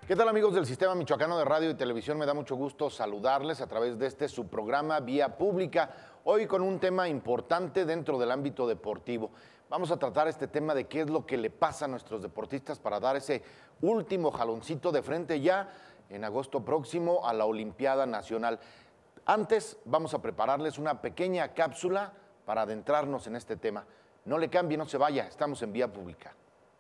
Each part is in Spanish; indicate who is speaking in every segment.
Speaker 1: ¿Qué tal, amigos del Sistema Michoacano de Radio y Televisión? Me da mucho gusto saludarles a través de este su programa Vía Pública, hoy con un tema importante dentro del ámbito deportivo. Vamos a tratar este tema de qué es lo que le pasa a nuestros deportistas para dar ese último jaloncito de frente ya en agosto próximo a la Olimpiada Nacional. Antes vamos a prepararles una pequeña cápsula para adentrarnos en este tema. No le cambie, no se vaya, estamos en Vía Pública.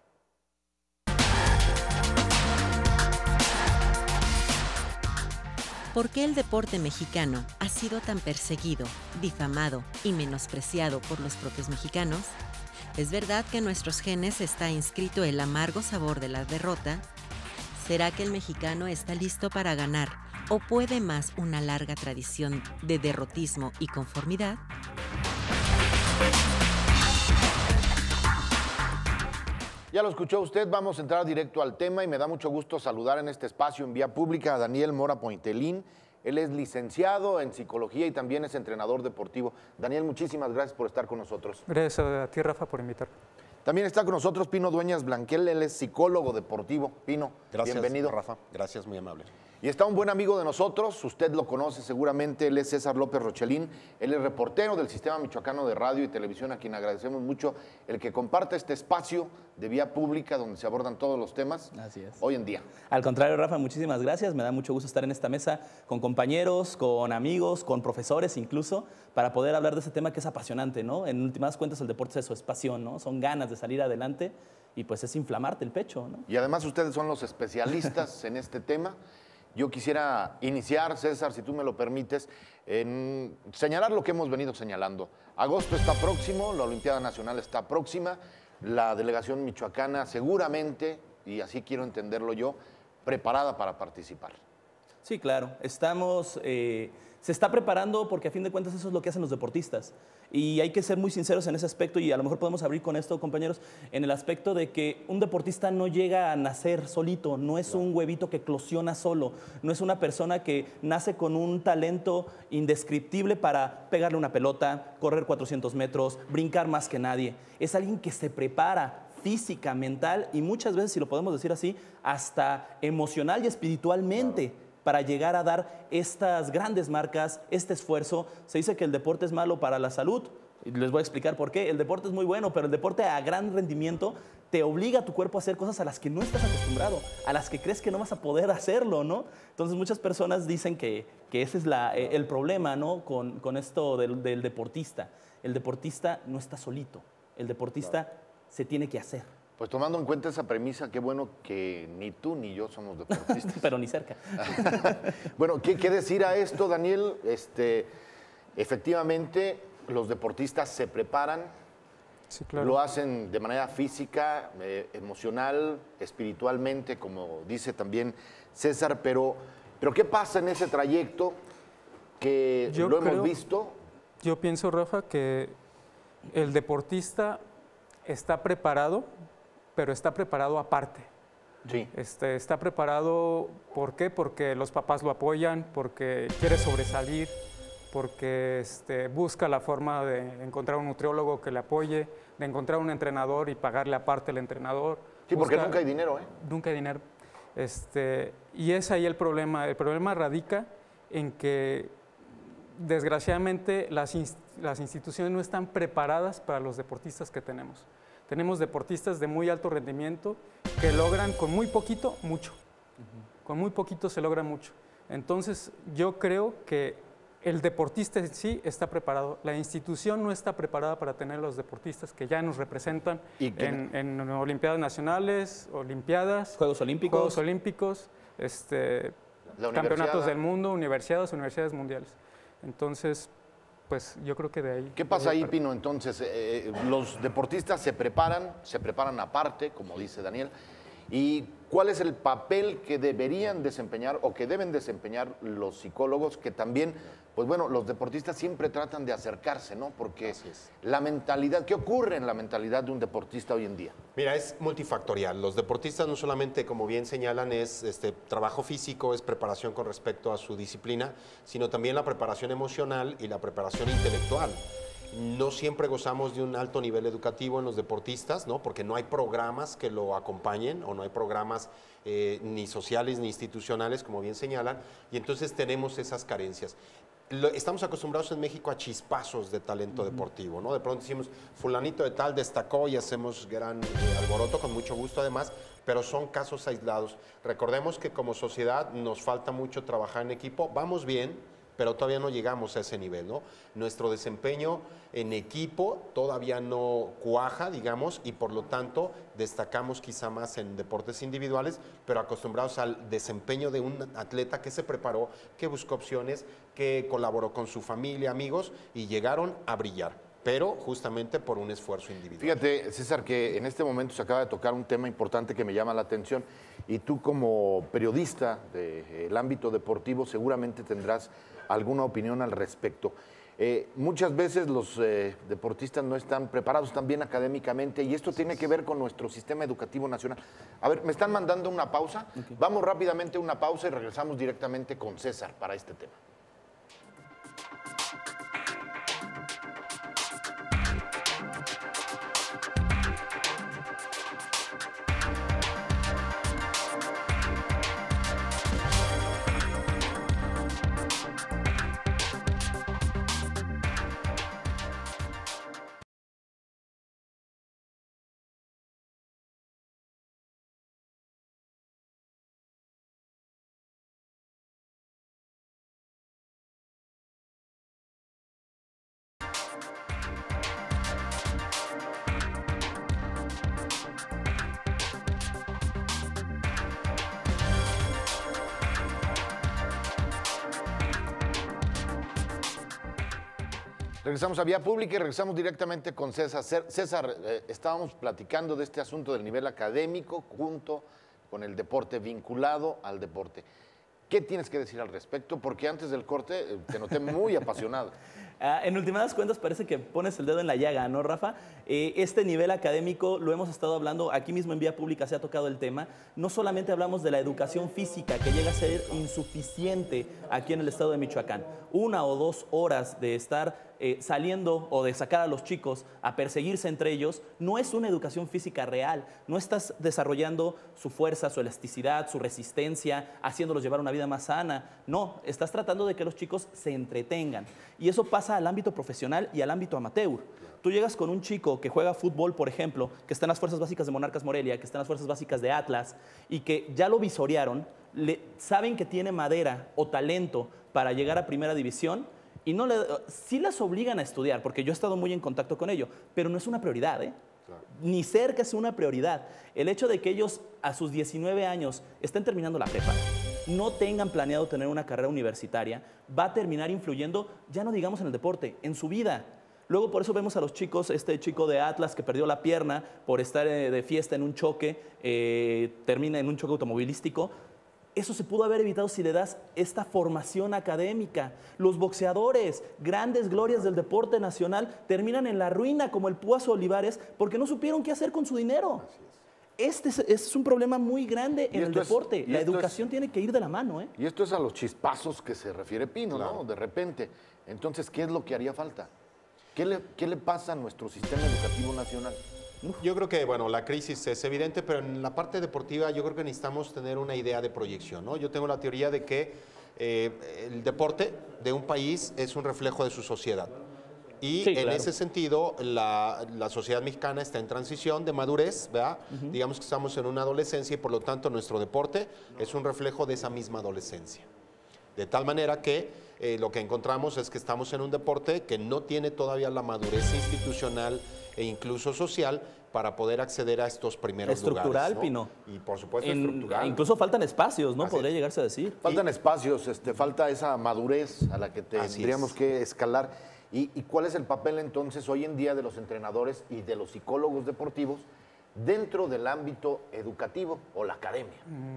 Speaker 2: ¿Por qué el deporte mexicano ha sido tan perseguido, difamado y menospreciado por los propios mexicanos? ¿Es verdad que en nuestros genes está inscrito el amargo sabor de la derrota? ¿Será que el mexicano está listo para ganar o puede más una larga tradición de derrotismo y conformidad?
Speaker 1: Ya lo escuchó usted, vamos a entrar directo al tema y me da mucho gusto saludar en este espacio en Vía Pública a Daniel Mora Pointelín. Él es licenciado en psicología y también es entrenador deportivo. Daniel, muchísimas gracias por estar con nosotros.
Speaker 3: Gracias a ti, Rafa, por invitarme.
Speaker 1: También está con nosotros Pino Dueñas Blanquel, él es psicólogo deportivo. Pino,
Speaker 4: gracias,
Speaker 1: bienvenido.
Speaker 4: Rafa, gracias, muy amable.
Speaker 1: Y está un buen amigo de nosotros, usted lo conoce seguramente, él es César López Rochelín, él es reportero del Sistema Michoacano de Radio y Televisión, a quien agradecemos mucho el que comparte este espacio de Vía Pública donde se abordan todos los temas.
Speaker 5: Así es.
Speaker 1: Hoy en día.
Speaker 5: Al contrario, Rafa, muchísimas gracias, me da mucho gusto estar en esta mesa con compañeros, con amigos, con profesores incluso, para poder hablar de ese tema que es apasionante, ¿no? En últimas cuentas el deporte es eso, es pasión, ¿no? Son ganas de salir adelante y pues es inflamarte el pecho, ¿no?
Speaker 1: Y además ustedes son los especialistas en este tema. Yo quisiera iniciar, César, si tú me lo permites, en señalar lo que hemos venido señalando. Agosto está próximo, la Olimpiada Nacional está próxima, la delegación michoacana seguramente, y así quiero entenderlo yo, preparada para participar.
Speaker 5: Sí, claro. Se está preparando porque a fin de cuentas eso es lo que hacen los deportistas. Y hay que ser muy sinceros en ese aspecto y a lo mejor podemos abrir con esto, compañeros, en el aspecto de que un deportista no llega a nacer solito, no es un huevito que eclosiona solo, no es una persona que nace con un talento indescriptible para pegarle una pelota, correr 400 metros, brincar más que nadie. Es alguien que se prepara física, mental y muchas veces, si lo podemos decir así, hasta emocional y espiritualmente. Para llegar a dar estas grandes marcas, este esfuerzo. Se dice que el deporte es malo para la salud, y les voy a explicar por qué. El deporte es muy bueno, pero el deporte a gran rendimiento te obliga a tu cuerpo a hacer cosas a las que no estás acostumbrado, a las que crees que no vas a poder hacerlo, ¿no? Entonces muchas personas dicen que ese es el problema, ¿no? Con esto del deportista. El deportista no está solito, el deportista se tiene que hacer.
Speaker 1: Pues tomando en cuenta esa premisa, qué bueno que ni tú ni yo somos deportistas.
Speaker 5: Pero ni cerca.
Speaker 1: Bueno, ¿qué decir a esto, Daniel? Efectivamente, los deportistas se preparan, sí, claro. Lo hacen de manera física, emocional, espiritualmente, como dice también César, pero ¿qué pasa en ese trayecto que hemos visto?
Speaker 3: Yo pienso, Rafa, que el deportista está preparado, pero está preparado aparte.
Speaker 1: Sí.
Speaker 3: Está preparado, ¿por qué? Porque los papás lo apoyan, porque quiere sobresalir, porque busca la forma de encontrar un nutriólogo que le apoye, de encontrar un entrenador y pagarle aparte al entrenador.
Speaker 1: Sí, porque nunca hay dinero, ¿eh?
Speaker 3: Nunca hay dinero. Y es ahí el problema. El problema radica en que, desgraciadamente, las instituciones no están preparadas para los deportistas que tenemos. Tenemos deportistas de muy alto rendimiento que logran con muy poquito, mucho. Con muy poquito se logra mucho. Entonces, yo creo que el deportista en sí está preparado. La institución no está preparada para tener los deportistas que ya nos representan en Olimpiadas Nacionales, Olimpiadas,
Speaker 5: Juegos
Speaker 3: Olímpicos, campeonatos del mundo, universidades mundiales. Entonces, pues yo creo que de ahí...
Speaker 1: ¿Qué pasa ahí, Pino? Entonces, los deportistas se preparan aparte, como dice Daniel, ¿y cuál es el papel que deberían desempeñar o que deben desempeñar los psicólogos que también, pues bueno, los deportistas siempre tratan de acercarse, ¿no? Porque la mentalidad, ¿qué ocurre en la mentalidad de un deportista hoy en día?
Speaker 4: Mira, es multifactorial. Los deportistas no solamente, como bien señalan, es trabajo físico, es preparación con respecto a su disciplina, sino también la preparación emocional y la preparación intelectual. No siempre gozamos de un alto nivel educativo en los deportistas, ¿no? Porque no hay programas que lo acompañen o no hay programas ni sociales ni institucionales, como bien señalan, y entonces tenemos esas carencias. Estamos acostumbrados en México a chispazos de talento deportivo, ¿no? De pronto decimos, fulanito de tal destacó y hacemos gran alboroto, con mucho gusto además, pero son casos aislados. Recordemos que como sociedad nos falta mucho trabajar en equipo, vamos bien, pero todavía no llegamos a ese nivel, ¿no? Nuestro desempeño en equipo todavía no cuaja, digamos, y por lo tanto destacamos quizá más en deportes individuales, pero acostumbrados al desempeño de un atleta que se preparó, que buscó opciones, que colaboró con su familia, amigos, y llegaron a brillar, pero justamente por un esfuerzo individual.
Speaker 1: Fíjate, César, que en este momento se acaba de tocar un tema importante que me llama la atención, y tú como periodista del ámbito deportivo seguramente tendrás alguna opinión al respecto. Muchas veces los deportistas no están preparados también académicamente, y esto tiene que ver con nuestro sistema educativo nacional. A ver, me están mandando una pausa. Okay. Vamos rápidamente a una pausa y regresamos directamente con César para este tema. Regresamos a Vía Pública y regresamos directamente con César. César, estábamos platicando de este asunto del nivel académico junto con el deporte, vinculado al deporte. ¿Qué tienes que decir al respecto? Porque antes del corte te noté muy apasionado.
Speaker 5: En últimas cuentas parece que pones el dedo en la llaga, ¿no, Rafa? Este nivel académico lo hemos estado hablando, aquí mismo en Vía Pública se ha tocado el tema. No solamente hablamos de la educación física, que llega a ser insuficiente aquí en el estado de Michoacán. 1 o 2 horas de estar saliendo o de sacar a los chicos a perseguirse entre ellos, no es una educación física real. No estás desarrollando su fuerza, su elasticidad, su resistencia, haciéndolos llevar una vida más sana. No, estás tratando de que los chicos se entretengan. Y eso pasa al ámbito profesional y al ámbito amateur. Tú llegas con un chico que juega fútbol, por ejemplo, que está en las fuerzas básicas de Monarcas Morelia, que está en las fuerzas básicas de Atlas, y que ya lo visorearon, saben que tiene madera o talento para llegar a primera división, y sí las obligan a estudiar, porque yo he estado muy en contacto con ello, pero no es una prioridad, ¿eh? Claro. Ni cerca es una prioridad. El hecho de que ellos a sus 19 años estén terminando la prepa, no tengan planeado tener una carrera universitaria, va a terminar influyendo, ya no digamos en el deporte, en su vida. Luego por eso vemos a los chicos, este chico de Atlas que perdió la pierna por estar de fiesta en un choque, termina en un choque automovilístico. Eso se pudo haber evitado si le das esta formación académica. Los boxeadores, grandes glorias del deporte nacional, terminan en la ruina como el Púas Olivares porque no supieron qué hacer con su dinero. Este es un problema muy grande en el deporte. La educación tiene que ir de la mano, ¿eh?
Speaker 1: Y esto es a los chispazos que se refiere Pino, claro, ¿no? De repente. Entonces, ¿qué es lo que haría falta? ¿Qué le pasa a nuestro sistema educativo nacional?
Speaker 4: Yo creo que, bueno, la crisis es evidente, pero en la parte deportiva yo creo que necesitamos tener una idea de proyección, ¿no? Yo tengo la teoría de que el deporte de un país es un reflejo de su sociedad. Y sí, en ese sentido, la sociedad mexicana está en transición de madurez, ¿verdad? Digamos que estamos en una adolescencia y por lo tanto nuestro deporte es un reflejo de esa misma adolescencia. De tal manera que lo que encontramos es que estamos en un deporte que no tiene todavía la madurez institucional e incluso social para poder acceder a estos primeros lugares.
Speaker 5: Estructural, Pino.
Speaker 4: Y por supuesto estructural.
Speaker 5: Incluso faltan espacios, ¿no? Podría llegarse a decir.
Speaker 1: Faltan espacios, falta esa madurez a la que tendríamos que escalar. ¿Y cuál es el papel entonces hoy en día de los entrenadores y de los psicólogos deportivos dentro del ámbito educativo o la academia?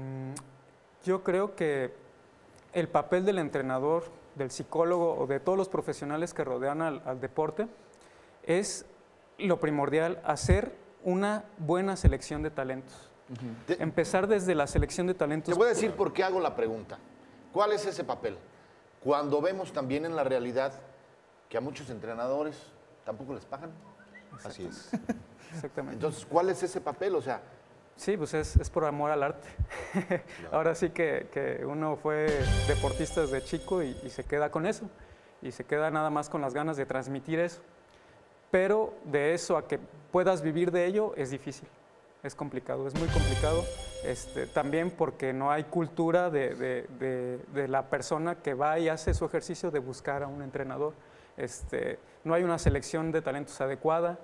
Speaker 3: Yo creo que el papel del entrenador, del psicólogo o de todos los profesionales que rodean al deporte es lo primordial, hacer una buena selección de talentos. Empezar desde la selección de talentos.
Speaker 1: Te voy a decir por qué hago la pregunta. ¿Cuál es ese papel? Cuando vemos también en la realidad que a muchos entrenadores tampoco les pagan.
Speaker 4: Así es.
Speaker 3: Exactamente.
Speaker 1: Entonces, ¿cuál es ese papel? O sea,
Speaker 3: Sí, pues es por amor al arte. Ahora sí que uno fue deportista desde chico y se queda con eso. Y se queda nada más con las ganas de transmitir eso. Pero de eso a que puedas vivir de ello es difícil. Es complicado, es muy complicado. También porque no hay cultura de la persona que va y hace su ejercicio de buscar a un entrenador. No hay una selección de talentos adecuada.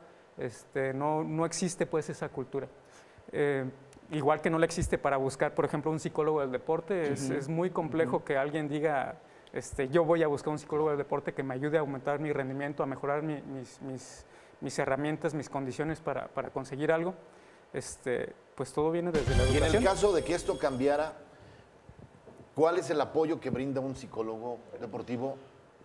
Speaker 3: No existe pues esa cultura. Igual que no le existe para buscar, por ejemplo, un psicólogo del deporte, es muy complejo que alguien diga, yo voy a buscar un psicólogo del deporte que me ayude a aumentar mi rendimiento, a mejorar mis herramientas, mis condiciones para conseguir algo. Pues todo viene desde la educación.
Speaker 1: Y en el caso de que esto cambiara, ¿cuál es el apoyo que brinda un psicólogo deportivo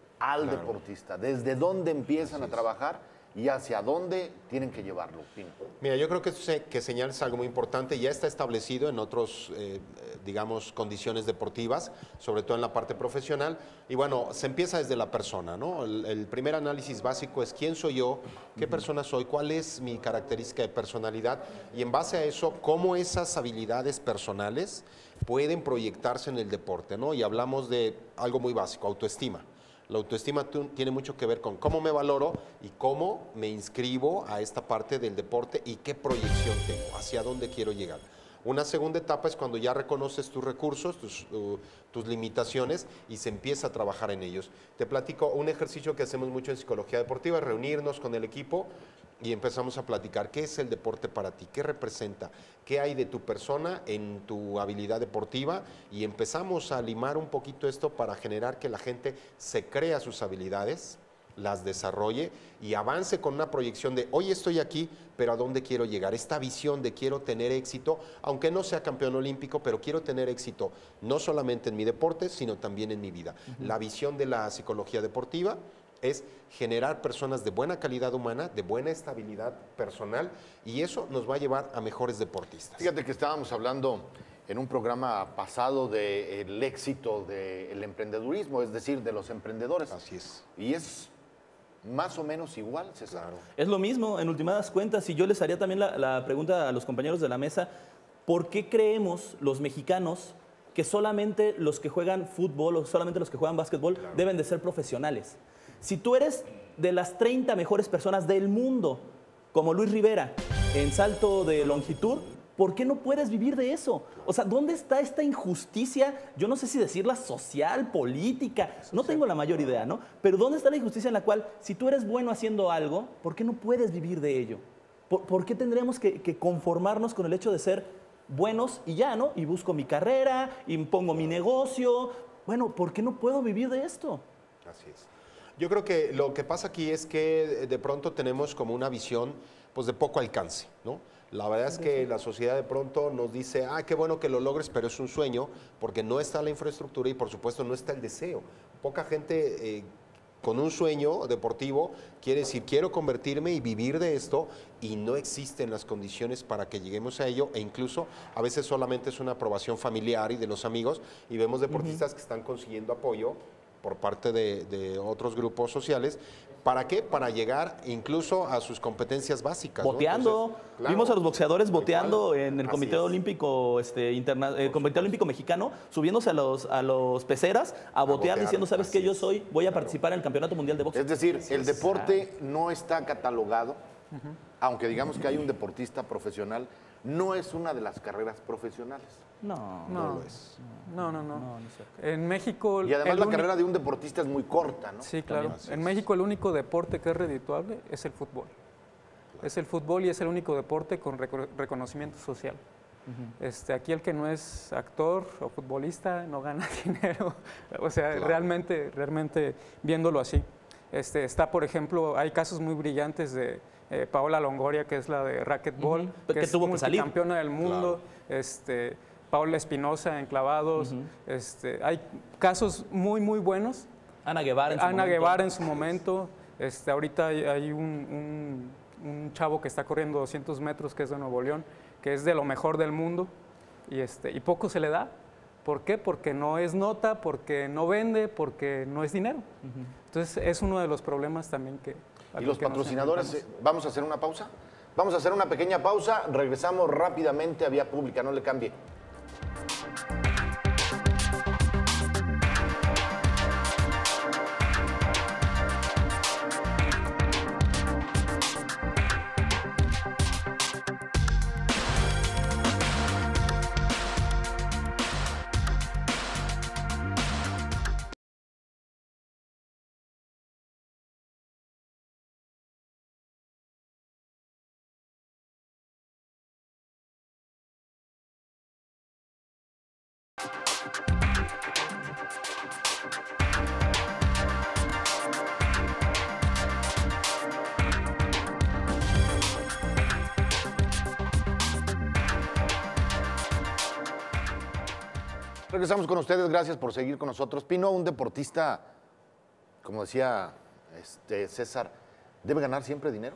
Speaker 1: al deportista? ¿Desde dónde empiezan a trabajar y hacia dónde tienen que llevarlo, Pino?
Speaker 4: Mira, yo creo que esto que señalas algo muy importante, ya está establecido en otros, digamos, condiciones deportivas, sobre todo en la parte profesional, y bueno, se empieza desde la persona, ¿no? El primer análisis básico es quién soy yo, qué persona soy, cuál es mi característica de personalidad, y en base a eso, cómo esas habilidades personales pueden proyectarse en el deporte, ¿no? Y hablamos de algo muy básico, autoestima. La autoestima tiene mucho que ver con cómo me valoro y cómo me inscribo a esta parte del deporte y qué proyección tengo, hacia dónde quiero llegar. Una segunda etapa es cuando ya reconoces tus recursos, tus limitaciones y se empieza a trabajar en ellos. Te platico un ejercicio que hacemos mucho en psicología deportiva, es reunirnos con el equipo y empezamos a platicar qué es el deporte para ti, qué representa, qué hay de tu persona en tu habilidad deportiva y empezamos a limar un poquito esto para generar que la gente se crea sus habilidades, las desarrolle y avance con una proyección de hoy estoy aquí, pero ¿a dónde quiero llegar? Esta visión de quiero tener éxito, aunque no sea campeón olímpico, pero quiero tener éxito no solamente en mi deporte, sino también en mi vida. La visión de la psicología deportiva es generar personas de buena calidad humana, de buena estabilidad personal y eso nos va a llevar a mejores deportistas.
Speaker 1: Fíjate que estábamos hablando en un programa pasado del éxito del emprendedurismo, es decir, de los emprendedores.
Speaker 4: Así es.
Speaker 1: Y es más o menos igual, César.
Speaker 4: Claro.
Speaker 5: Es lo mismo, en últimas cuentas, y yo les haría también la pregunta a los compañeros de la mesa, ¿por qué creemos los mexicanos que solamente los que juegan fútbol o solamente los que juegan básquetbol deben de ser profesionales? Si tú eres de las 30 mejores personas del mundo, como Luis Rivera, en salto de longitud, ¿por qué no puedes vivir de eso? O sea, ¿dónde está esta injusticia? Yo no sé si decirla social, política, no tengo la mayor idea, ¿no? Pero ¿dónde está la injusticia en la cual, si tú eres bueno haciendo algo, ¿por qué no puedes vivir de ello? ¿Por qué tendríamos que conformarnos con el hecho de ser buenos y ya, ¿no? Y busco mi carrera, y pongo mi negocio. Bueno, ¿por qué no puedo vivir de esto?
Speaker 4: Así es. Yo creo que lo que pasa aquí es que de pronto tenemos como una visión pues de poco alcance, ¿no? La verdad es que la sociedad de pronto nos dice, qué bueno que lo logres, pero es un sueño, porque no está la infraestructura y por supuesto no está el deseo. Poca gente con un sueño deportivo quiere decir, quiero convertirme y vivir de esto, y no existen las condiciones para que lleguemos a ello, e incluso a veces solamente es una aprobación familiar y de los amigos, y vemos deportistas que están consiguiendo apoyo por parte de otros grupos sociales. ¿Para qué? Para llegar incluso a sus competencias básicas.
Speaker 5: Boteando.
Speaker 4: ¿No? Entonces, claro,
Speaker 5: vimos a los boxeadores boteando
Speaker 4: igual.
Speaker 5: en el
Speaker 4: Así
Speaker 5: Comité
Speaker 4: es.
Speaker 5: Olímpico Comité Olímpico Mexicano, subiéndose a los peceras a botear, diciendo, ¿sabes qué? Yo voy a participar en el Campeonato Mundial de Boxeo.
Speaker 1: Es decir, el deporte no está catalogado, aunque digamos que hay un deportista profesional, no es una de las carreras profesionales.
Speaker 5: No
Speaker 3: No,
Speaker 5: lo es.
Speaker 3: no.
Speaker 5: No es cierto.
Speaker 3: En México...
Speaker 1: Y además
Speaker 3: el
Speaker 1: la
Speaker 3: único-
Speaker 1: carrera de un deportista es muy corta, ¿no?
Speaker 3: Sí, claro.
Speaker 4: Así
Speaker 3: En
Speaker 4: es.
Speaker 3: México el único deporte que es redituable es el fútbol. Es el fútbol y es el único deporte con reconocimiento social. Aquí el que no es actor o futbolista no gana dinero. O sea,
Speaker 4: Claro.
Speaker 3: realmente viéndolo así. Está, por ejemplo, hay casos muy brillantes de Paola Longoria, que es la de racquetball,
Speaker 5: Que
Speaker 3: es
Speaker 5: tuvo que salir.
Speaker 3: campeona del mundo. Paola Espinosa en clavados. Hay casos muy, muy buenos.
Speaker 5: Ana Guevara en su
Speaker 3: Ana
Speaker 5: momento.
Speaker 3: Guevara en su momento. Ahorita hay un chavo que está corriendo 200 metros, que es de Nuevo León, que es de lo mejor del mundo, y poco se le da. ¿Por qué? Porque no es nota, porque no vende, porque no es dinero. Entonces es uno de los problemas también que
Speaker 1: ¿Y los patrocinadores? ¿Vamos a hacer una pausa? Vamos a hacer una pequeña pausa, regresamos rápidamente a Vía Pública, no le cambie. Regresamos con ustedes, gracias por seguir con nosotros. Pino, un deportista, como decía César, ¿debe ganar siempre dinero?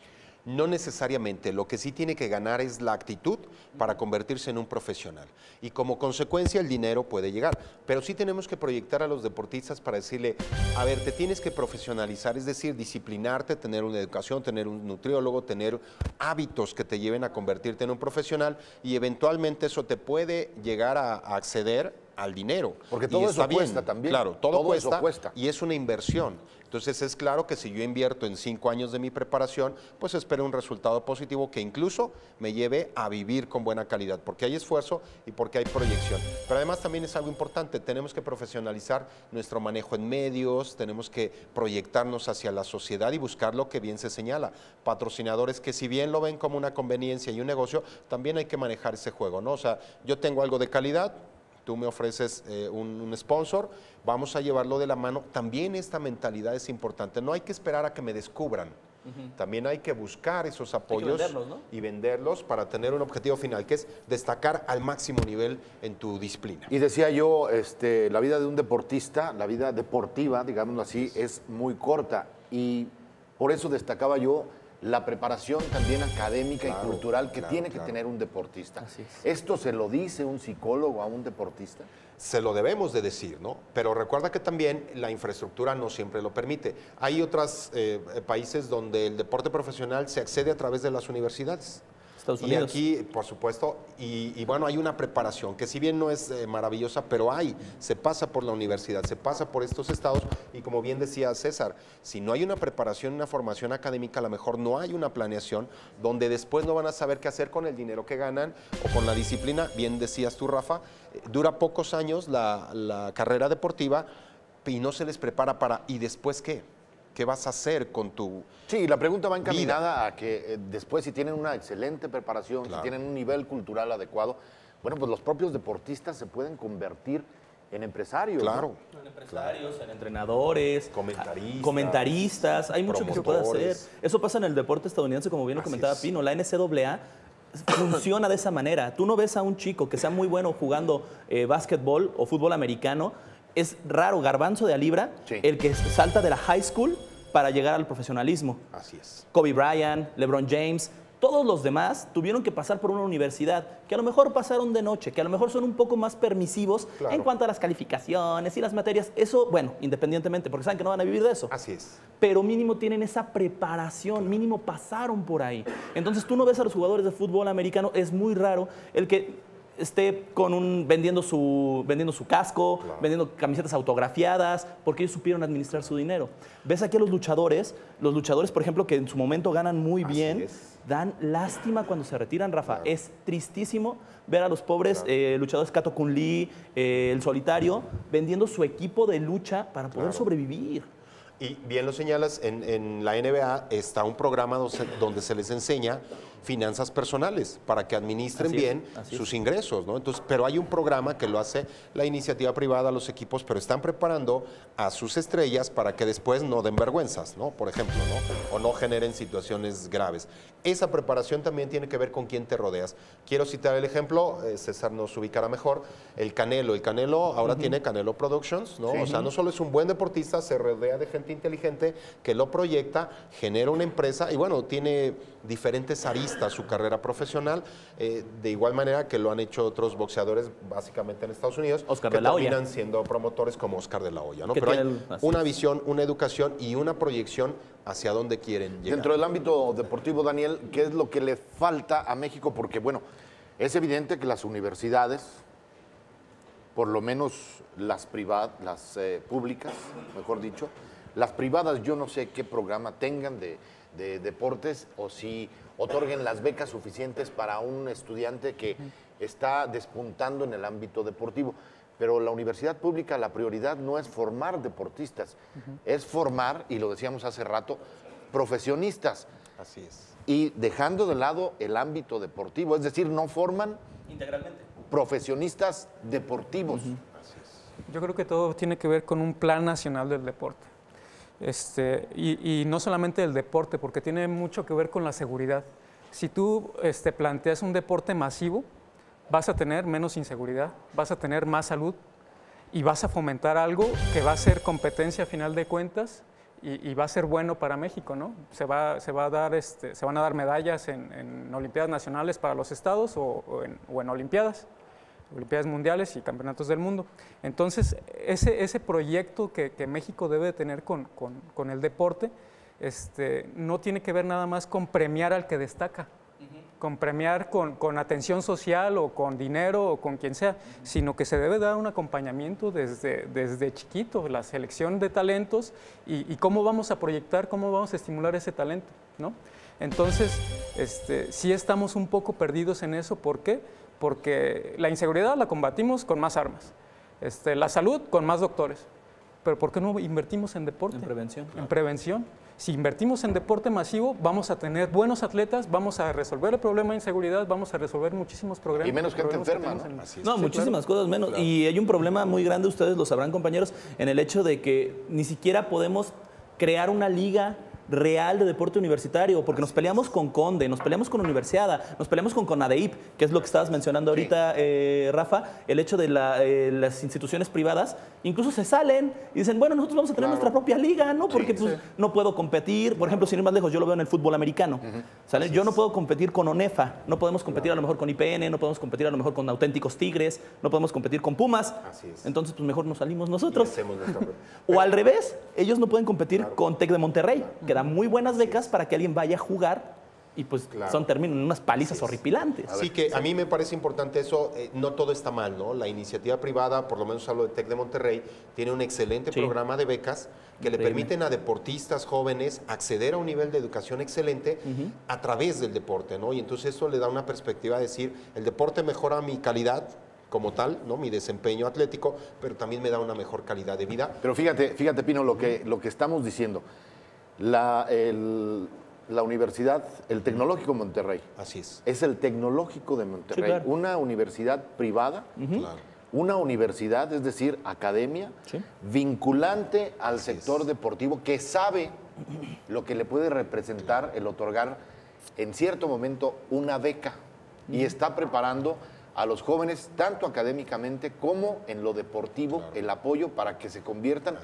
Speaker 4: No necesariamente, lo que sí tiene que ganar es la actitud para convertirse en un profesional. Y como consecuencia el dinero puede llegar, pero sí tenemos que proyectar a los deportistas para decirle, a ver, te tienes que profesionalizar, es decir, disciplinarte, tener una educación, tener un nutriólogo, tener hábitos que te lleven a convertirte en un profesional y eventualmente eso te puede llegar a acceder al dinero.
Speaker 1: Porque todo eso cuesta también.
Speaker 4: Claro, todo
Speaker 1: eso cuesta.
Speaker 4: Y es una inversión. Entonces es claro que si yo invierto en 5 años de mi preparación, pues espero un resultado positivo que incluso me lleve a vivir con buena calidad, porque hay esfuerzo y porque hay proyección. Pero además también es algo importante, tenemos que profesionalizar nuestro manejo en medios, tenemos que proyectarnos hacia la sociedad y buscar lo que bien se señala. Patrocinadores que si bien lo ven como una conveniencia y un negocio, también hay que manejar ese juego, ¿no? O sea, yo tengo algo de calidad, tú me ofreces un sponsor, vamos a llevarlo de la mano. También esta mentalidad es importante, no hay que esperar a que me descubran. También hay que buscar esos apoyos
Speaker 5: venderlos, ¿no?
Speaker 4: y venderlos para tener un objetivo final, que es destacar al máximo nivel en tu disciplina.
Speaker 1: Y decía yo, la vida de un deportista, la vida deportiva, digámoslo así, es muy corta. Y por eso destacaba yo la preparación también académica y cultural que tiene que tener un deportista.
Speaker 5: Así es.
Speaker 1: ¿Esto se lo dice un psicólogo a un deportista?
Speaker 4: Se lo debemos de decir, ¿no? Pero recuerda que también la infraestructura no siempre lo permite. Hay otros países donde el deporte profesional se accede a través de las universidades.
Speaker 5: Estados
Speaker 4: Y
Speaker 5: Unidos.
Speaker 4: aquí, por supuesto, y bueno, hay una preparación que si bien no es maravillosa, pero se pasa por la universidad, se pasa por estos estados y como bien decía César, si no hay una preparación, una formación académica, a lo mejor no hay una planeación donde después no van a saber qué hacer con el dinero que ganan o con la disciplina. Bien decías tú, Rafa, dura pocos años la carrera deportiva y no se les prepara para, ¿y después qué? ¿Qué vas a hacer con tu
Speaker 1: Sí, la pregunta va encaminada a que después, si tienen una excelente preparación, si tienen un nivel cultural adecuado, bueno, pues los propios deportistas se pueden convertir en empresarios.
Speaker 4: Claro.
Speaker 1: ¿no?
Speaker 5: En empresarios, en entrenadores,
Speaker 4: Comentaristas,
Speaker 5: hay mucho que se puede hacer.
Speaker 4: promotores.
Speaker 5: Eso pasa en el deporte estadounidense, como bien lo
Speaker 4: Así
Speaker 5: comentaba
Speaker 4: es.
Speaker 5: Pino. La NCAA funciona de esa manera. Tú no ves a un chico que sea muy bueno jugando básquetbol o fútbol americano. Es raro, garbanzo de a libra,
Speaker 1: Sí.
Speaker 5: el que salta de la high school para llegar al profesionalismo.
Speaker 4: Así es.
Speaker 5: Kobe Bryant, LeBron James, todos los demás tuvieron que pasar por una universidad, que a lo mejor pasaron de noche, que a lo mejor son un poco más permisivos
Speaker 4: Claro.
Speaker 5: en cuanto a las calificaciones y las materias. Eso, bueno, independientemente, porque saben que no van a vivir de eso.
Speaker 4: Así es.
Speaker 5: Pero mínimo tienen esa preparación, mínimo pasaron por ahí. Entonces tú no ves a los jugadores de fútbol americano, es muy raro el que esté vendiendo su casco, vendiendo camisetas autografiadas, porque ellos supieron administrar su dinero. Ves aquí a los luchadores, por ejemplo, que en su momento ganan muy bien,
Speaker 4: es.
Speaker 5: dan lástima cuando se retiran, Rafa. Es tristísimo ver a los pobres luchadores Kato Kun Lee, el Solitario, vendiendo su equipo de lucha para poder sobrevivir.
Speaker 4: Y bien lo señalas, en la NBA está un programa donde se les enseña finanzas personales para que administren
Speaker 5: Así es,
Speaker 4: bien
Speaker 5: así es.
Speaker 4: sus ingresos, ¿no? Entonces, pero hay un programa que lo hace la iniciativa privada, los equipos, pero están preparando a sus estrellas para que después no den vergüenzas, ¿no? Por ejemplo, ¿no? O no generen situaciones graves. Esa preparación también tiene que ver con quién te rodeas. Quiero citar el ejemplo, César nos ubicará mejor, el Canelo. El Canelo ahora tiene Canelo Productions, ¿no?
Speaker 1: Sí.
Speaker 4: O sea, no solo es un buen deportista, se rodea de gente inteligente que lo proyecta, genera una empresa y bueno, tiene diferentes aristas hasta su carrera profesional, de igual manera que lo han hecho otros boxeadores, básicamente en Estados Unidos,
Speaker 5: Oscar
Speaker 4: que
Speaker 5: de la Hoya.
Speaker 4: terminan siendo promotores como Oscar de la Hoya, ¿no?
Speaker 5: Que
Speaker 4: Pero hay
Speaker 5: tiene así
Speaker 4: una
Speaker 5: es.
Speaker 4: visión, una educación y una proyección hacia dónde quieren llegar.
Speaker 1: Dentro del ámbito deportivo, Daniel, ¿qué es lo que le falta a México? Porque, bueno, es evidente que las universidades, por lo menos las públicas, mejor dicho, las privadas yo no sé qué programa tengan de deportes o si otorguen las becas suficientes para un estudiante que está despuntando en el ámbito deportivo. Pero la universidad pública, la prioridad no es formar deportistas, es formar, y lo decíamos hace rato, profesionistas.
Speaker 4: Así es.
Speaker 1: Y dejando de lado el ámbito deportivo, es decir, no forman
Speaker 5: Integralmente.
Speaker 1: profesionistas deportivos.
Speaker 3: Yo creo que todo tiene que ver con un plan nacional del deporte. Y no solamente del deporte, porque tiene mucho que ver con la seguridad. Si tú planteas un deporte masivo, vas a tener menos inseguridad, vas a tener más salud y vas a fomentar algo que va a ser competencia a final de cuentas y va a ser bueno para México, ¿no? Se van a dar medallas en Olimpiadas Nacionales para los estados o en Olimpiadas mundiales y campeonatos del mundo. Entonces, ese proyecto que México debe tener con el deporte no tiene que ver nada más con premiar al que destaca, con premiar con atención social o con dinero o con quien sea, sino que se debe dar un acompañamiento desde chiquito, la selección de talentos y cómo vamos a proyectar, cómo vamos a estimular ese talento, ¿no? Entonces, sí estamos un poco perdidos en eso. ¿Por qué? Porque la inseguridad la combatimos con más armas, la salud con más doctores, pero ¿por qué no invertimos en deporte?
Speaker 5: En prevención.
Speaker 3: En prevención. Si invertimos en deporte masivo, vamos a tener buenos atletas, vamos a resolver el problema de inseguridad, vamos a resolver muchísimos problemas.
Speaker 1: Y menos gente enferma, ¿no?
Speaker 4: Así es.
Speaker 5: No,
Speaker 3: Sí,
Speaker 5: muchísimas
Speaker 3: claro.
Speaker 5: cosas menos. Y hay un problema muy grande, ustedes lo sabrán, compañeros, en el hecho de que ni siquiera podemos crear una liga real de deporte universitario, porque nos peleamos con Conde, nos peleamos con Universiada, nos peleamos con CONADEIP, que es lo que estabas mencionando ahorita, Rafa, el hecho de las instituciones privadas, incluso se salen y dicen, bueno, nosotros vamos a tener nuestra propia liga, ¿no? Porque pues, no puedo competir, por ejemplo, sin ir más lejos, yo lo veo en el fútbol americano, ¿sale? Yo no puedo competir con ONEFA, no podemos competir a lo mejor con IPN, no podemos competir a lo mejor con Auténticos Tigres, no podemos competir con Pumas,
Speaker 4: Así es.
Speaker 5: entonces pues mejor nos salimos
Speaker 4: Y
Speaker 5: nosotros.
Speaker 4: hacemos nuestra propia.
Speaker 5: O al revés, ellos no pueden competir con TEC de Monterrey, que da muy buenas becas para que alguien vaya a jugar y pues terminan en unas palizas horripilantes.
Speaker 4: Así que a mí me parece importante eso, no todo está mal, ¿no? La iniciativa privada, por lo menos hablo de TEC de Monterrey, tiene un excelente programa de becas que le permiten a deportistas jóvenes acceder a un nivel de educación excelente a través del deporte, ¿no? Y entonces eso le da una perspectiva de decir, el deporte mejora mi calidad como tal, ¿no? Mi desempeño atlético, pero también me da una mejor calidad de vida.
Speaker 1: Pero fíjate, Pino, lo que estamos diciendo. La universidad, el Tecnológico de Monterrey,
Speaker 4: Así es.
Speaker 1: es el Tecnológico de Monterrey,
Speaker 5: Sí, claro.
Speaker 1: una universidad privada,
Speaker 4: Claro.
Speaker 1: una universidad, es decir, academia, vinculante al sector deportivo, que sabe lo que le puede representar el otorgar en cierto momento una beca y está preparando a los jóvenes, tanto académicamente como en lo deportivo, el apoyo para que se conviertan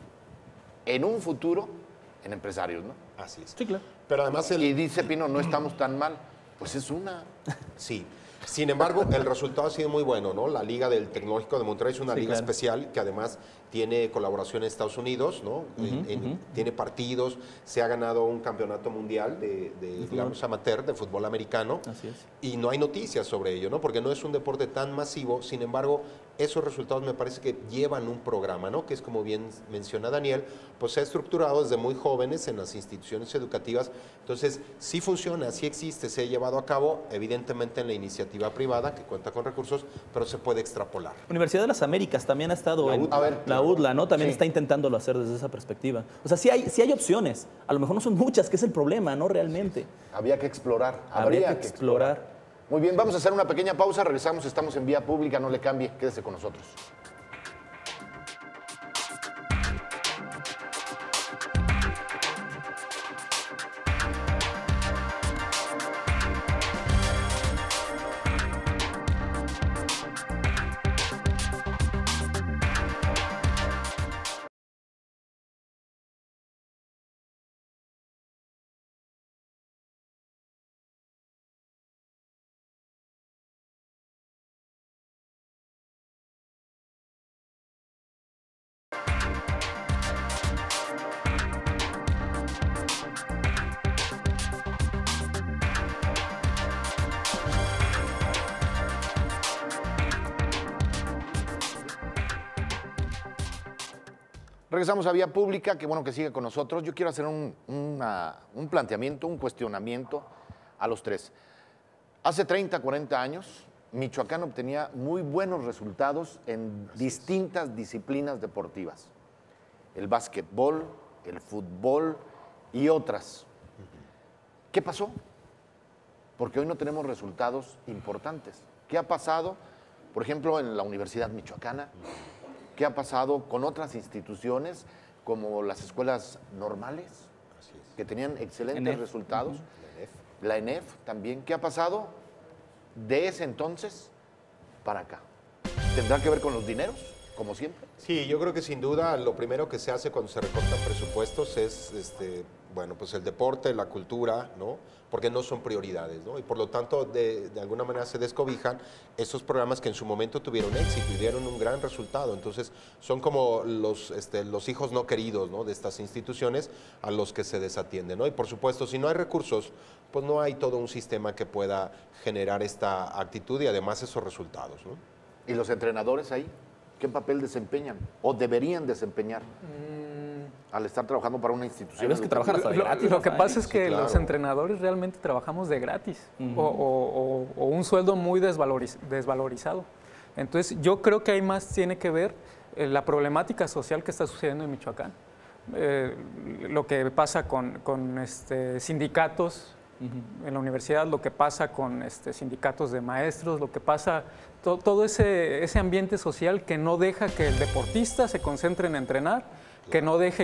Speaker 1: en un futuro en empresarios, ¿no?
Speaker 4: Así es.
Speaker 5: Sí, claro.
Speaker 4: Pero además
Speaker 1: Y dice Pino, no estamos tan mal. Pues es una.
Speaker 4: Sí. Sin embargo, el resultado ha sido muy bueno, ¿no? La Liga del Tecnológico de Monterrey es una liga
Speaker 5: claro.
Speaker 4: especial que además tiene colaboración en Estados Unidos, ¿no? Tiene partidos, se ha ganado un campeonato mundial de digamos, amateur de fútbol americano.
Speaker 5: Así es.
Speaker 4: Y no hay noticias sobre ello, ¿no? Porque no es un deporte tan masivo. Sin embargo, esos resultados me parece que llevan un programa, ¿no? Que es, como bien menciona Daniel, pues se ha estructurado desde muy jóvenes en las instituciones educativas. Entonces, sí funciona, sí existe, se ha llevado a cabo, evidentemente en la iniciativa privada, que cuenta con recursos, pero se puede extrapolar.
Speaker 5: Universidad de las Américas también ha estado
Speaker 1: La
Speaker 5: en
Speaker 1: UDLA. A ver,
Speaker 5: la UDLA, ¿no? También
Speaker 1: Sí.
Speaker 5: está intentándolo hacer desde esa perspectiva. O sea, sí hay opciones. A lo mejor no son muchas, que es el problema, ¿no? Realmente.
Speaker 1: Había que explorar.
Speaker 5: Habría que explorar.
Speaker 1: Muy bien, vamos a hacer una pequeña pausa, regresamos, estamos en Vía Pública, no le cambie, quédese con nosotros. Regresamos a Vía Pública, qué bueno que sigue con nosotros. Yo quiero hacer un planteamiento, un cuestionamiento a los tres. Hace 30, 40 años, Michoacán obtenía muy buenos resultados en distintas disciplinas deportivas. El básquetbol, el fútbol y otras. ¿Qué pasó? Porque hoy no tenemos resultados importantes. ¿Qué ha pasado, por ejemplo, en la Universidad Michoacana? ¿Qué ha pasado con otras instituciones como las escuelas normales, que tenían excelentes resultados? La ENEF también. ¿Qué ha pasado de ese entonces para acá? ¿Tendrá que ver con los dineros, como siempre?
Speaker 4: Sí, yo creo que sin duda lo primero que se hace cuando se recortan presupuestos es, bueno, pues el deporte, la cultura, ¿no? Porque no son prioridades, ¿no? Y por lo tanto, de alguna manera se descobijan esos programas que en su momento tuvieron éxito y dieron un gran resultado. Entonces, son como los hijos no queridos, ¿no? De estas instituciones a los que se desatienden, ¿no? Y por supuesto, si no hay recursos, pues no hay todo un sistema que pueda generar esta actitud y además esos resultados, ¿no?
Speaker 1: ¿Y los entrenadores ahí? ¿Qué papel desempeñan o deberían desempeñar al estar trabajando para una institución?
Speaker 5: Hay veces que trabajan hasta de gratis.
Speaker 3: Lo que pasa es que
Speaker 4: claro.
Speaker 3: los entrenadores realmente trabajamos de gratis o un sueldo muy desvalorizado. Entonces, yo creo que ahí más tiene que ver la problemática social que está sucediendo en Michoacán. Lo que pasa con sindicatos en la universidad, lo que pasa con sindicatos de maestros, lo que pasa, todo ese ambiente social que no deja que el deportista se concentre en entrenar, que no deje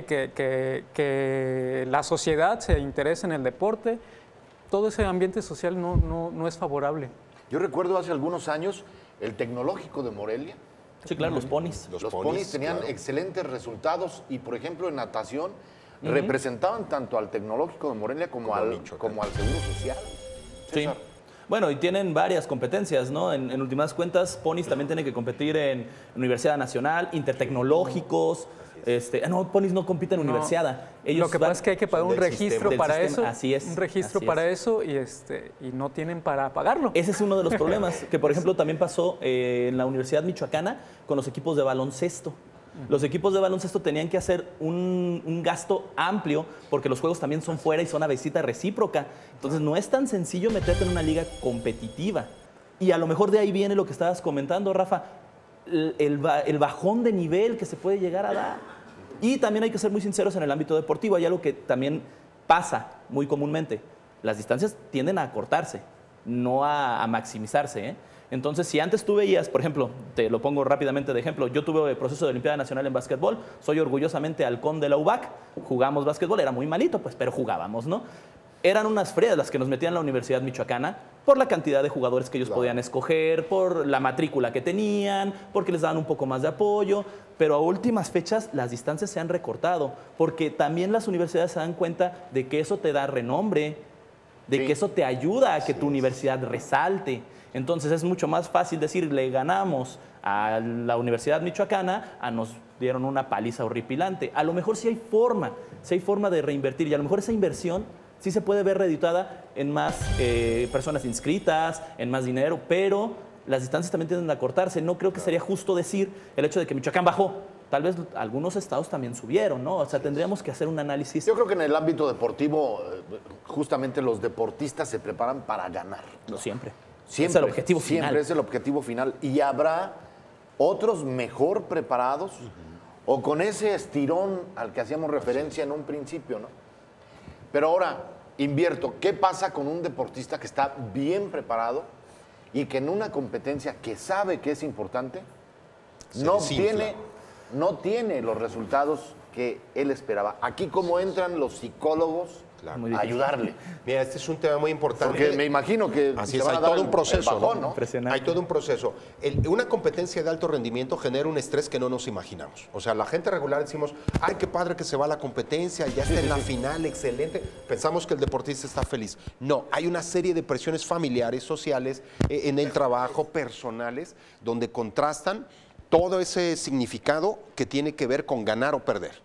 Speaker 3: que la sociedad se interese en el deporte. Todo ese ambiente social no es favorable.
Speaker 1: Yo recuerdo hace algunos años el Tecnológico de Morelia.
Speaker 5: Sí, claro, los ponis.
Speaker 1: Los ponis tenían excelentes resultados y, por ejemplo, en natación representaban tanto al Tecnológico de Morelia como al Seguro Social.
Speaker 5: Sí.
Speaker 1: César.
Speaker 5: Bueno, y tienen varias competencias, ¿no? En últimas cuentas, ponis también tienen que competir en Universidad Nacional, intertecnológicos. No, ponis no compiten en universidad.
Speaker 3: Lo que pasa es que hay que pagar un registro para eso.
Speaker 5: Así es.
Speaker 3: Un registro para eso y no tienen para pagarlo.
Speaker 5: Ese es uno de los problemas, que por ejemplo también pasó en la Universidad Michoacana con los equipos de baloncesto. Los equipos de baloncesto tenían que hacer un gasto amplio porque los juegos también son fuera y son a visita recíproca. Entonces no es tan sencillo meterte en una liga competitiva. Y a lo mejor de ahí viene lo que estabas comentando, Rafa, el bajón de nivel que se puede llegar a dar. Y también hay que ser muy sinceros en el ámbito deportivo. Hay algo que también pasa muy comúnmente. Las distancias tienden a acortarse, no a maximizarse, ¿eh? Entonces, si antes tú veías, por ejemplo, te lo pongo rápidamente de ejemplo, yo tuve el proceso de Olimpiada Nacional en básquetbol, soy orgullosamente halcón de la UBAC, jugamos básquetbol, era muy malito, pues, pero jugábamos, ¿no? Eran unas frías las que nos metían en la Universidad Michoacana por la cantidad de jugadores que ellos podían escoger, por la matrícula que tenían, porque les daban un poco más de apoyo, pero a últimas fechas las distancias se han recortado, porque también las universidades se dan cuenta de que eso te da renombre, de que eso te ayuda a que tu universidad resalte. Entonces es mucho más fácil decir, le ganamos a la Universidad Michoacana, nos dieron una paliza horripilante. A lo mejor sí hay forma de reinvertir y a lo mejor esa inversión sí se puede ver reeditada en más personas inscritas, en más dinero, pero las distancias también tienden a cortarse. No creo que sería justo decir el hecho de que Michoacán bajó. Tal vez algunos estados también subieron, ¿no? O sea, tendríamos que hacer un análisis.
Speaker 1: Yo creo que en el ámbito deportivo, justamente los deportistas se preparan para ganar.
Speaker 5: No siempre.
Speaker 1: Siempre,
Speaker 5: es el objetivo final.
Speaker 1: Siempre es el objetivo final. Y habrá otros mejor preparados o con ese estirón al que hacíamos referencia en un principio, ¿no? Pero ahora, invierto, ¿qué pasa con un deportista que está bien preparado y que en una competencia que sabe que es importante no tiene los resultados que él esperaba? Aquí cómo entran los psicólogos a ayudarle.
Speaker 4: Mira, este es un tema muy importante.
Speaker 1: Porque me imagino que
Speaker 4: así es, hay todo un proceso,
Speaker 1: bajón, ¿no?
Speaker 4: Hay todo un proceso. Una competencia de alto rendimiento genera un estrés que no nos imaginamos. O sea, la gente regular decimos, ay, qué padre que se va a la competencia, ya está en la final, excelente. Pensamos que el deportista está feliz. No, hay una serie de presiones familiares, sociales, en el trabajo, personales, donde contrastan todo ese significado que tiene que ver con ganar o perder.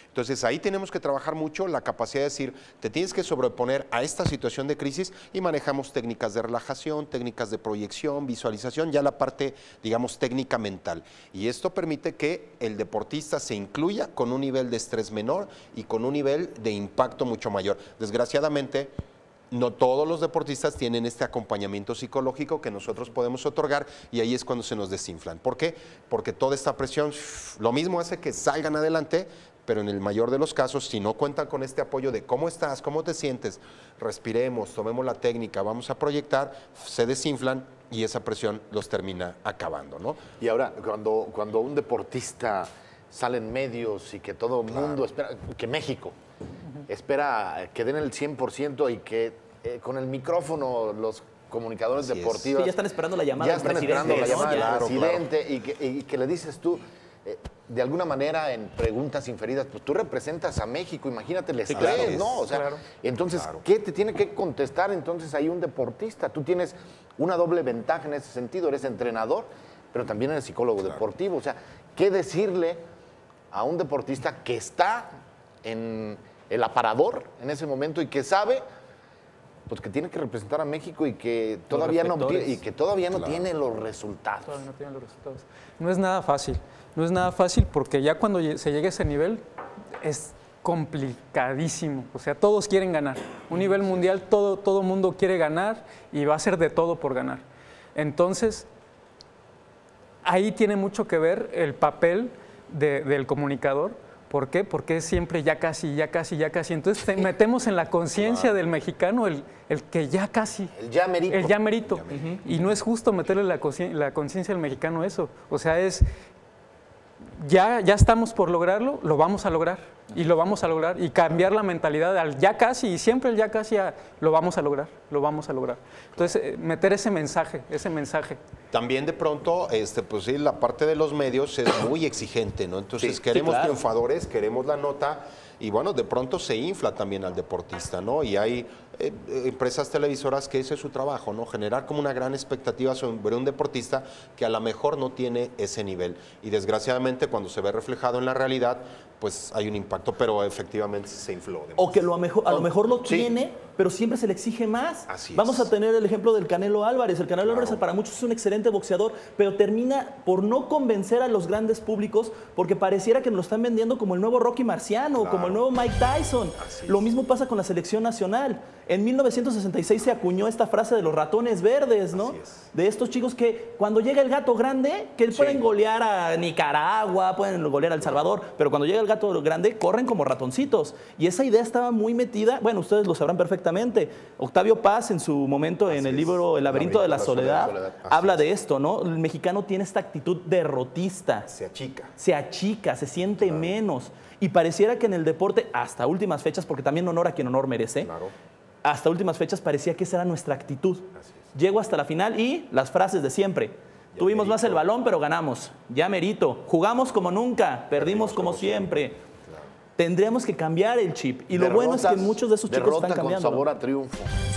Speaker 4: Entonces ahí tenemos que trabajar mucho la capacidad de decir, te tienes que sobreponer a esta situación de crisis y manejamos técnicas de relajación, técnicas de proyección, visualización, ya la parte, digamos, técnica mental. Y esto permite que el deportista se incluya con un nivel de estrés menor y con un nivel de impacto mucho mayor. Desgraciadamente, no todos los deportistas tienen este acompañamiento psicológico que nosotros podemos otorgar y ahí es cuando se nos desinflan. ¿Por qué? Porque toda esta presión, lo mismo hace que salgan adelante, pero en el mayor de los casos, si no cuentan con este apoyo de cómo estás, cómo te sientes, respiremos, tomemos la técnica, vamos a proyectar, se desinflan y esa presión los termina acabando, ¿no?
Speaker 1: Y ahora, cuando un deportista sale en medios y que todo el mundo espera, que México espera que den el 100% y que con el micrófono los comunicadores deportivos
Speaker 5: sí, ya están esperando la llamada
Speaker 1: del presidente,
Speaker 5: claro,
Speaker 1: presidente y que le dices tú, de alguna manera en preguntas inferidas, pues tú representas a México, imagínate el estrés, ¿no? O sea, entonces, ¿qué te tiene que contestar entonces ahí un deportista? Tú tienes una doble ventaja en ese sentido, eres entrenador, pero también eres psicólogo deportivo. O sea, ¿qué decirle a un deportista que está en el aparador en ese momento y que sabe pues que tiene que representar a México y que todavía no tiene los resultados?
Speaker 3: Todavía no tiene los resultados. No es nada fácil. No es nada fácil porque ya cuando se llegue a ese nivel es complicadísimo. O sea, todos quieren ganar. Un nivel mundial, todo mundo quiere ganar y va a ser de todo por ganar. Entonces, ahí tiene mucho que ver el papel del comunicador. ¿Por qué? Porque es siempre ya casi, ya casi, ya casi. Entonces metemos en la conciencia del mexicano el que ya casi.
Speaker 1: El ya merito.
Speaker 3: El ya merito. Y no es justo meterle la conciencia del mexicano eso. O sea, es ya estamos por lograrlo, lo vamos a lograr. Y lo vamos a lograr. Y cambiar la mentalidad al ya casi, y siempre el ya casi lo vamos a lograr, lo vamos a lograr. Entonces, meter ese mensaje.
Speaker 4: También de pronto, pues sí, la parte de los medios es muy exigente, ¿no? Entonces queremos triunfadores, queremos la nota y bueno, de pronto se infla también al deportista, ¿no? Y hay empresas televisoras que ese es su trabajo, ¿no? Generar como una gran expectativa sobre un deportista que a lo mejor no tiene ese nivel. Y desgraciadamente cuando se ve reflejado en la realidad, pues hay un impacto, pero efectivamente se infló.
Speaker 5: O que a lo mejor lo tiene, pero siempre se le exige más. Vamos a tener el ejemplo del Canelo Álvarez. El Canelo Álvarez para muchos es un excelente boxeador, pero termina por no convencer a los grandes públicos porque pareciera que nos lo están vendiendo como el nuevo Rocky Marciano, como el nuevo Mike Tyson. Lo mismo pasa con la selección nacional. En 1966 se acuñó esta frase de los ratones verdes, ¿no? De estos chicos que cuando llega el gato grande, que pueden golear a Nicaragua, pueden golear a El Salvador, pero cuando llega el gato grande, corren como ratoncitos. Y esa idea estaba muy metida, bueno, ustedes lo sabrán perfectamente. Octavio Paz, en su momento, en el libro El laberinto de la soledad, habla de esto, ¿no? El mexicano tiene esta actitud derrotista. Se achica, se siente menos. Y pareciera que en el deporte, hasta últimas fechas, porque también honor a quien honor merece, hasta últimas fechas parecía que esa era nuestra actitud. Llego hasta la final y las frases de siempre. Tuvimos más el balón, pero ganamos. Ya merito. Jugamos como nunca, perdimos como siempre. Tendríamos que cambiar el chip. Y lo bueno es que muchos de esos chicos están cambiando.
Speaker 1: Con sabor a triunfo.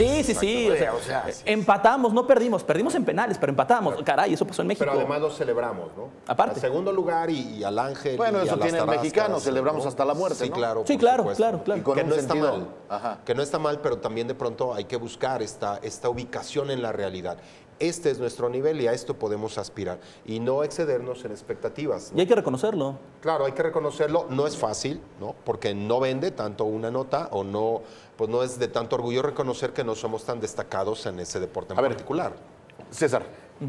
Speaker 5: Sí. O sea, empatamos, no perdimos. Perdimos en penales, pero empatamos. Caray, eso pasó en México.
Speaker 4: Pero además lo celebramos, ¿no?
Speaker 5: Aparte.
Speaker 4: Al segundo lugar y al Ángel.
Speaker 1: Bueno,
Speaker 4: y
Speaker 1: eso
Speaker 4: a las
Speaker 1: tiene el
Speaker 4: Tarascas,
Speaker 1: mexicano. Celebramos hasta la muerte,
Speaker 4: sí,
Speaker 1: ¿no?
Speaker 4: Claro.
Speaker 5: Sí, claro.
Speaker 1: Y con
Speaker 4: que no está
Speaker 1: sentido.
Speaker 4: mal. Que no está mal, pero también de pronto hay que buscar esta ubicación en la realidad. Este es nuestro nivel y a esto podemos aspirar y no excedernos en expectativas, ¿no?
Speaker 5: Y hay que reconocerlo.
Speaker 4: Claro, hay que reconocerlo. No es fácil, ¿no? Porque no vende tanto una nota o no, pues no es de tanto orgullo reconocer que no somos tan destacados en ese deporte en particular.
Speaker 1: César,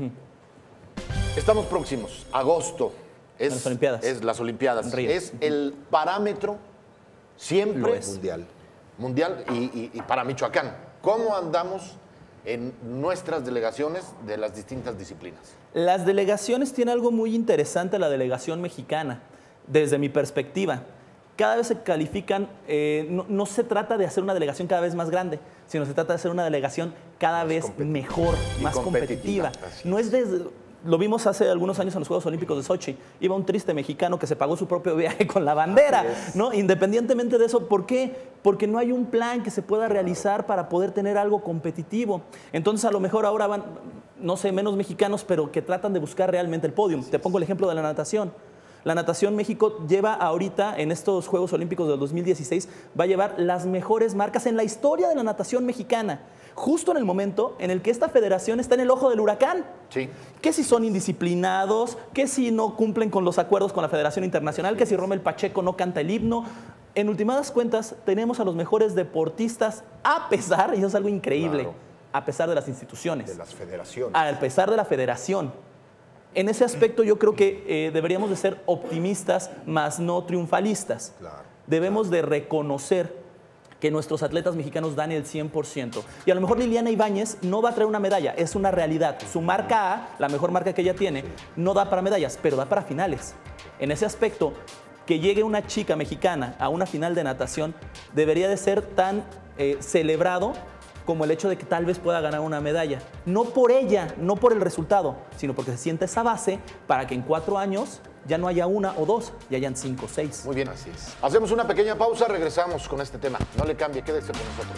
Speaker 1: estamos próximos. Agosto
Speaker 5: Las Olimpiadas.
Speaker 1: Es las Olimpiadas.
Speaker 5: Río.
Speaker 1: Es el parámetro siempre
Speaker 4: Lo es.
Speaker 1: mundial y para Michoacán. ¿Cómo andamos en nuestras delegaciones de las distintas disciplinas?
Speaker 5: Las delegaciones tienen algo muy interesante, la delegación mexicana, desde mi perspectiva. Cada vez se califican, no se trata de hacer una delegación cada vez más grande, sino se trata de hacer una delegación cada vez mejor, más competitiva. No es lo vimos hace algunos años en los Juegos Olímpicos de Sochi. Iba un triste mexicano que se pagó su propio viaje con la bandera, ¿no? Independientemente de eso, ¿por qué? Porque no hay un plan que se pueda realizar para poder tener algo competitivo. Entonces, a lo mejor ahora van, no sé, menos mexicanos, pero que tratan de buscar realmente el podio. Te pongo el ejemplo de la natación. La natación México lleva ahorita, en estos Juegos Olímpicos del 2016, va a llevar las mejores marcas en la historia de la natación mexicana. Justo en el momento en el que esta federación está en el ojo del huracán.
Speaker 1: Sí.
Speaker 5: Que si son indisciplinados, que si no cumplen con los acuerdos con la Federación Internacional, que si Rommel Pacheco no canta el himno. En últimas cuentas, tenemos a los mejores deportistas a pesar, y eso es algo increíble,
Speaker 4: Claro.
Speaker 5: a pesar de las instituciones.
Speaker 4: De las federaciones.
Speaker 5: A pesar de la federación. En ese aspecto yo creo que deberíamos de ser optimistas, más no triunfalistas.
Speaker 4: Claro.
Speaker 5: Debemos de reconocer que nuestros atletas mexicanos dan el 100%. Y a lo mejor Liliana Ibáñez no va a traer una medalla, es una realidad. Su marca A, la mejor marca que ella tiene, no da para medallas, pero da para finales. En ese aspecto, que llegue una chica mexicana a una final de natación debería de ser tan celebrado como el hecho de que tal vez pueda ganar una medalla. No por ella, no por el resultado, sino porque se sienta esa base para que en 4 años ya no haya 1 o 2, ya hayan 5 o 6.
Speaker 1: Muy bien.
Speaker 4: Así es.
Speaker 1: Hacemos una pequeña pausa, regresamos con este tema. No le cambie, quédese con nosotros.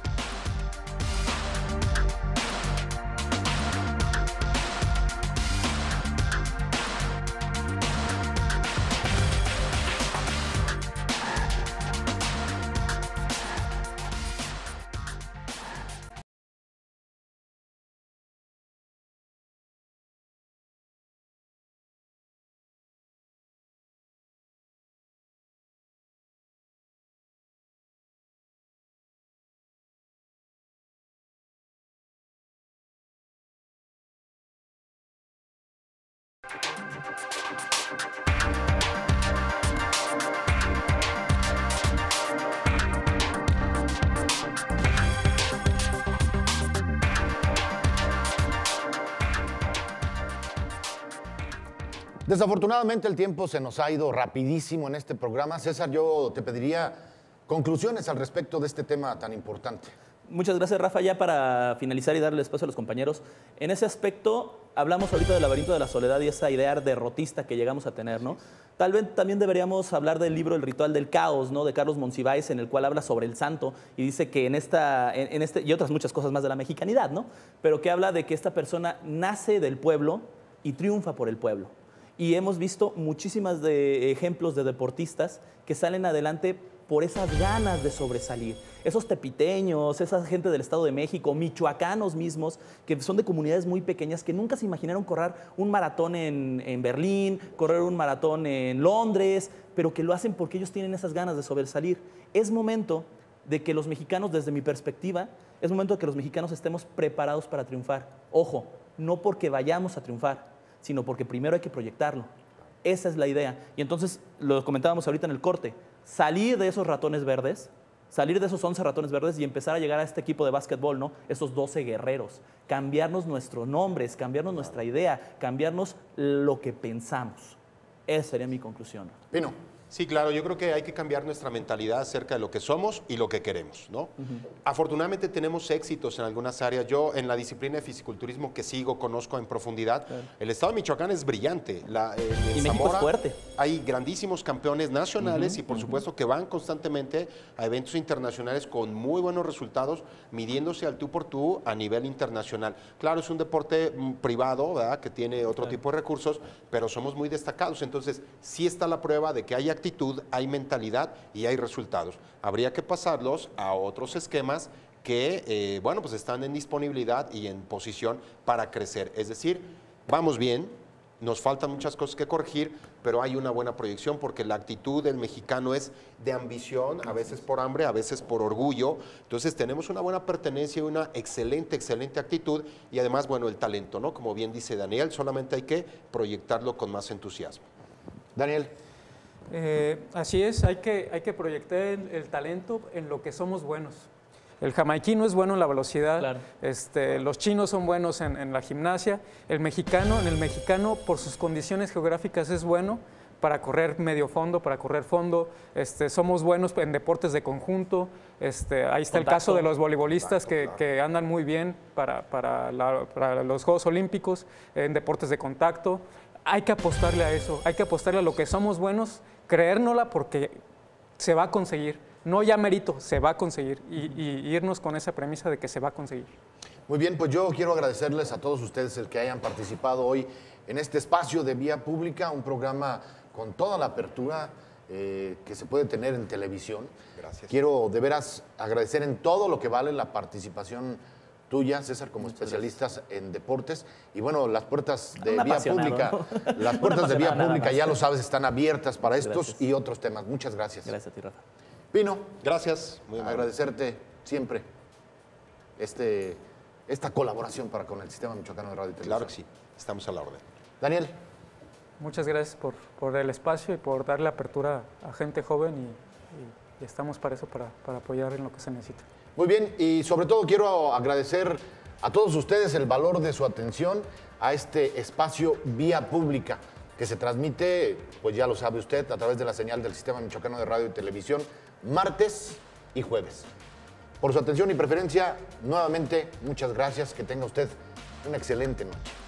Speaker 1: Desafortunadamente el tiempo se nos ha ido rapidísimo en este programa. César, yo te pediría conclusiones al respecto de este tema tan importante.
Speaker 5: Muchas gracias, Rafa. Ya para finalizar y darle espacio a los compañeros, en ese aspecto hablamos ahorita del laberinto de la soledad y esa idea derrotista que llegamos a tener, ¿no? Tal vez también deberíamos hablar del libro El ritual del caos, ¿no? De Carlos Monsiváis, en el cual habla sobre el santo y dice que en este y otras muchas cosas más de la mexicanidad, ¿no? Pero que habla de que esta persona nace del pueblo y triunfa por el pueblo. Y hemos visto muchísimas ejemplos de deportistas que salen adelante por esas ganas de sobresalir. Esos tepiteños, esa gente del Estado de México, michoacanos mismos, que son de comunidades muy pequeñas, que nunca se imaginaron correr un maratón en Berlín, correr un maratón en Londres, pero que lo hacen porque ellos tienen esas ganas de sobresalir. Es momento de que los mexicanos, desde mi perspectiva, es momento de que los mexicanos estemos preparados para triunfar. Ojo, no porque vayamos a triunfar, sino porque primero hay que proyectarlo. Esa es la idea. Y entonces, lo comentábamos ahorita en el corte, salir de esos ratones verdes, salir de esos 11 ratones verdes y empezar a llegar a este equipo de básquetbol, ¿no? Esos 12 guerreros. Cambiarnos nuestros nombres, cambiarnos nuestra idea, cambiarnos lo que pensamos. Esa sería mi conclusión.
Speaker 1: Pino.
Speaker 4: Sí, claro, yo creo que hay que cambiar nuestra mentalidad acerca de lo que somos y lo que queremos, ¿no? Afortunadamente tenemos éxitos en algunas áreas. Yo en la disciplina de fisiculturismo que sigo, conozco en profundidad, el estado de Michoacán es brillante. En
Speaker 5: Y México
Speaker 4: Zamora
Speaker 5: es fuerte.
Speaker 4: hay grandísimos campeones nacionales y por supuesto que van constantemente a eventos internacionales con muy buenos resultados, midiéndose al tú por tú a nivel internacional. Claro, es un deporte privado, ¿verdad?, que tiene otro tipo de recursos, pero somos muy destacados. Entonces, sí está la prueba de que hay actitud, hay mentalidad y hay resultados. Habría que pasarlos a otros esquemas que, bueno, pues están en disponibilidad y en posición para crecer. Es decir, vamos bien, nos faltan muchas cosas que corregir, pero hay una buena proyección porque la actitud del mexicano es de ambición, a veces por hambre, a veces por orgullo. Entonces tenemos una buena pertenencia y una excelente actitud y además, bueno, el talento, ¿no? Como bien dice Daniel, solamente hay que proyectarlo con más entusiasmo.
Speaker 1: Daniel.
Speaker 3: Así es, hay que proyectar el talento en lo que somos buenos. El jamaiquino es bueno en la velocidad,
Speaker 5: Claro.
Speaker 3: Los chinos son buenos en la gimnasia, el mexicano por sus condiciones geográficas es bueno para correr medio fondo, para correr fondo, somos buenos en deportes de conjunto, ahí está el caso de los voleibolistas que andan muy bien para los Juegos Olímpicos, en deportes de contacto. Hay que apostarle a eso, hay que apostarle a lo que somos buenos, creérnosla porque se va a conseguir. No ya merito, se va a conseguir y irnos con esa premisa de que se va a conseguir.
Speaker 1: Muy bien, pues yo quiero agradecerles a todos ustedes el que hayan participado hoy en este espacio de Vía Pública, un programa con toda la apertura que se puede tener en televisión.
Speaker 4: Gracias.
Speaker 1: Quiero de veras agradecer en todo lo que vale la participación tuya, César, como especialistas en deportes. Y bueno, las puertas de vía pública, las puertas de vía pública, ya lo sabes, están abiertas para estos y otros temas. Muchas gracias.
Speaker 5: Gracias a ti, Rafa.
Speaker 1: Pino,
Speaker 4: Gracias. Muy amable.
Speaker 1: agradecerte siempre esta colaboración para con el Sistema Michoacano de Radio y Televisión.
Speaker 4: Claro que sí. Estamos a la orden.
Speaker 1: Daniel.
Speaker 3: Muchas gracias por el espacio y por darle apertura a gente joven y estamos para eso, para apoyar en lo que se necesita.
Speaker 1: Muy bien, y sobre todo quiero agradecer a todos ustedes el valor de su atención a este espacio vía pública que se transmite, pues ya lo sabe usted, a través de la señal del Sistema Michoacano de Radio y Televisión, martes y jueves. Por su atención y preferencia, nuevamente, muchas gracias. Que tenga usted una excelente noche.